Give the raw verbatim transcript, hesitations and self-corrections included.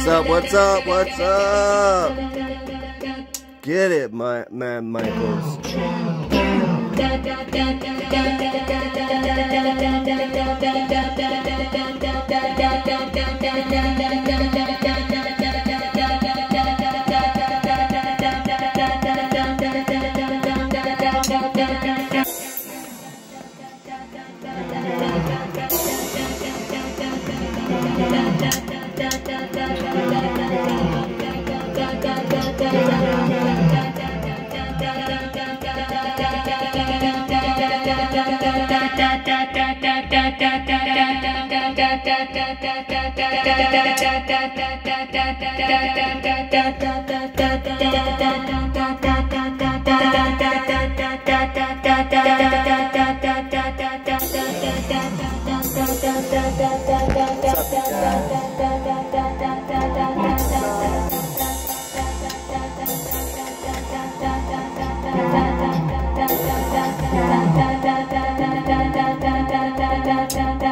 What's up? What's up? What's up? Get it, my man, Michels. Da da da da da da da da da da da da da